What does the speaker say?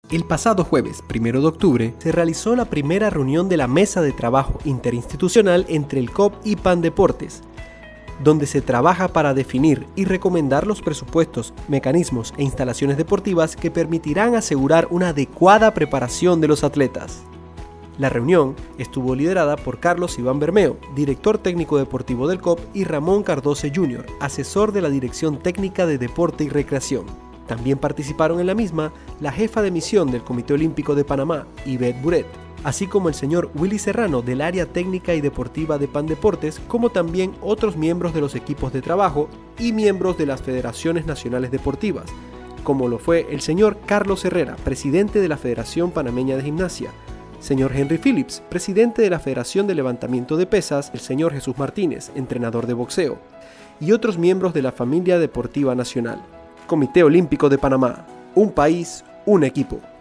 El pasado jueves, 1 de octubre, se realizó la primera reunión de la Mesa de Trabajo Interinstitucional entre el COP y Pandeportes, donde se trabaja para definir y recomendar los presupuestos, mecanismos e instalaciones deportivas que permitirán asegurar una adecuada preparación de los atletas. La reunión estuvo liderada por Carlos Iván Bermeo, director técnico deportivo del COP, y Ramón Cardoce Jr., asesor de la Dirección Técnica de Deporte y Recreación. También participaron en la misma la jefa de misión del Comité Olímpico de Panamá, Yvette Buret, así como el señor Willy Serrano del área técnica y deportiva de Pandeportes, como también otros miembros de los equipos de trabajo y miembros de las federaciones nacionales deportivas, como lo fue el señor Carlos Herrera, presidente de la Federación Panameña de Gimnasia, señor Henry Phillips, presidente de la Federación de Levantamiento de Pesas, el señor Jesús Martínez, entrenador de boxeo, y otros miembros de la familia deportiva nacional. Comité Olímpico de Panamá, un país, un equipo.